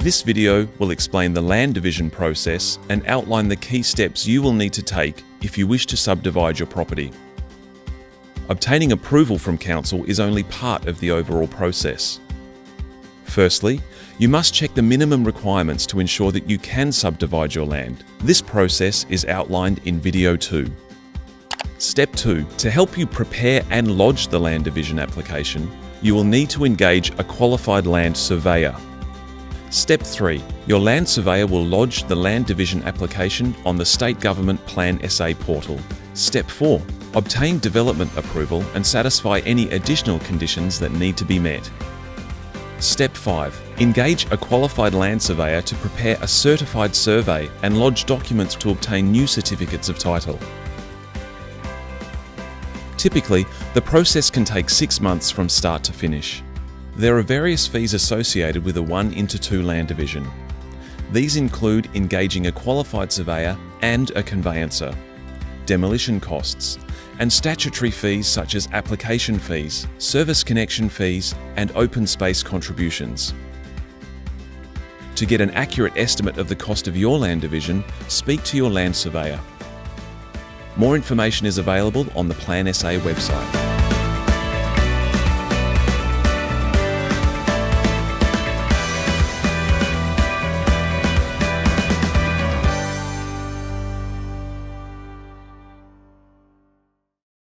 This video will explain the land division process and outline the key steps you will need to take if you wish to subdivide your property. Obtaining approval from council is only part of the overall process. Firstly, you must check the minimum requirements to ensure that you can subdivide your land. This process is outlined in video 2. Step 2. To help you prepare and lodge the land division application, you will need to engage a qualified land surveyor. Step 3. Your land surveyor will lodge the land division application on the State Government Plan SA portal. Step 4. Obtain development approval and satisfy any additional conditions that need to be met. Step 5. Engage a qualified land surveyor to prepare a certified survey and lodge documents to obtain new certificates of title. Typically, the process can take 6 months from start to finish. There are various fees associated with a 1:2 land division. These include engaging a qualified surveyor and a conveyancer, demolition costs, and statutory fees such as application fees, service connection fees, and open space contributions. To get an accurate estimate of the cost of your land division, speak to your land surveyor. More information is available on the Plan SA website.